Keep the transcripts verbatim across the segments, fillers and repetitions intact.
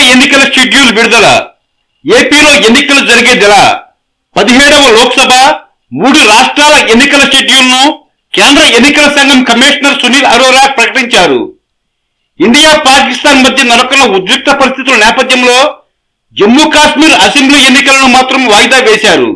ఎన్నికల షెడ్యూల్ విడుదల. ఏపీలో ఎన్నికలు జరిగేదిలా. పదిహేడవ లోక్సభ, మూడు రాష్ట్రాల ఎన్నికల షెడ్యూల్ ను కేంద్ర ఎన్నికల సంఘం కమిషనర్ సునీల్ అరోరా ప్రకటించారు. ఇండియా పాకిస్తాన్ మధ్య నెలకొన్న ఉద్రిక్త పరిస్థితుల నేపథ్యంలో జమ్మూ కాశ్మీర్ అసెంబ్లీ ఎన్నికలను మాత్రం వాయిదా వేశారు.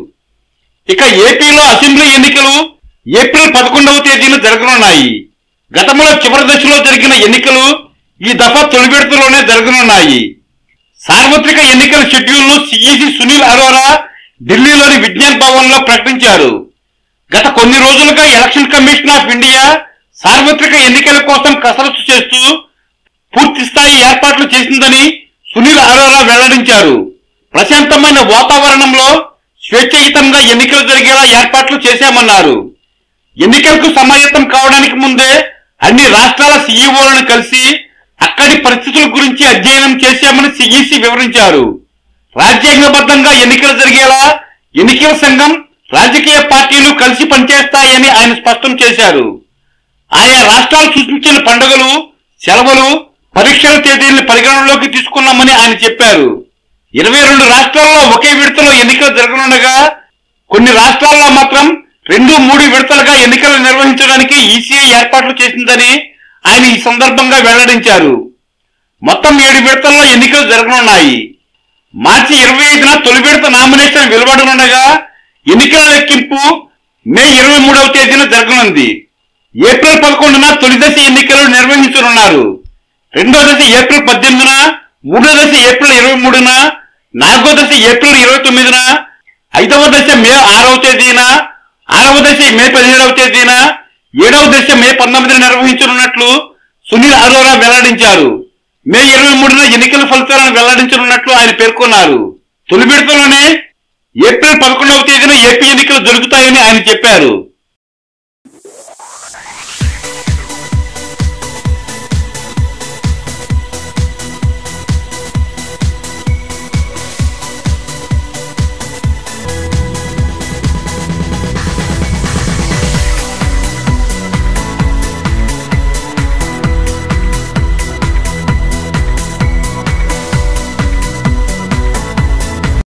ఇక ఏపీలో అసెంబ్లీ ఎన్నికలు ఏప్రిల్ పదకొండవ తేదీన జరగనున్నాయి. గతంలో చివరి దశలో జరిగిన ఎన్నికలు ఈ దఫా తొలి విడతలోనే జరగనున్నాయి. సార్వత్రిక ఎన్నికల షెడ్యూల్ ను సిఈసి సునీల్ అరోరా ఢిల్లీలోని విజ్ఞాన్ భవన్ లో ప్రకటించారు. గత కొన్ని రోజులుగా ఎలక్షన్ కమిషన్ ఆఫ్ ఇండియా సార్వత్రిక ఎన్నికల కోసం కసరత్తు చేస్తూ పూర్తి స్థాయి ఏర్పాట్లు చేసిందని సునీల్ అరోరా వెల్లడించారు. ప్రశాంతమైన వాతావరణంలో స్వేచ్ఛాయుతంగా ఎన్నికలు జరిగేలా ఏర్పాట్లు చేశామన్నారు. ఎన్నికలకు సమాయత్తం కావడానికి ముందే అన్ని రాష్ట్రాల సీఈఓలను కలిసి అక్కడి పరిస్థితుల గురించి అధ్యయనం చేశామని సిఈసి వివరించారు. రాజ్యాంగబద్ధంగా ఎన్నికలు జరిగేలా ఎన్నికల సంఘం, రాజకీయ పార్టీలు కలిసి పనిచేస్తాయని ఆయన స్పష్టం చేశారు. ఆయా రాష్ట్రాలు సూచించిన పండుగలు, సెలవులు, పరీక్షల తేదీలను పరిగణనలోకి తీసుకున్నామని ఆయన చెప్పారు. ఇరవై రెండు రాష్ట్రాల్లో ఒకే విడతలో ఎన్నికలు జరగనుండగా కొన్ని రాష్ట్రాల్లో మాత్రం రెండు మూడు విడతలుగా ఎన్నికలు నిర్వహించడానికి ఈసీఐ ఏర్పాట్లు చేసిందని ఆయన ఈ సందర్భంగా వెల్లడించారు. మొత్తం ఏడు విడతల్లో ఎన్నికలు జరగనున్నాయి. మార్చి ఇరవై ఐదున తొలి విడత నామినేషన్ వెలువడనుండగా ఎన్నికల లెక్కింపు మే ఇరవై మూడవ తేదీన జరగనుంది. ఏప్రిల్ పదకొండున తొలి దశ ఎన్నికలు నిర్వహించనున్నారు. రెండో దశ ఏప్రిల్ పద్దెనిమిదిన, మూడో దశ ఏప్రిల్ ఇరవై మూడున, నాలుగో దశ ఏప్రిల్ ఇరవై తొమ్మిదిన, ఐదవ దశ మే ఆరవ తేదీన, ఆరవ దశ మే పదిహేడవ తేదీన, ఏడవ దశ మే పంతొమ్మిదిన నిర్వహించనున్నట్లు సునీల్ అరోరా వెల్లడించారు. మే ఇరవై మూడున ఎన్నికల ఫలితాలను వెల్లడించనున్నట్లు ఆయన పేర్కొన్నారు. తొలి విడతలోనే ఏప్రిల్ పదకొండవ తేదీన ఏపీ ఎన్నికలు జరుగుతాయని ఆయన చెప్పారు.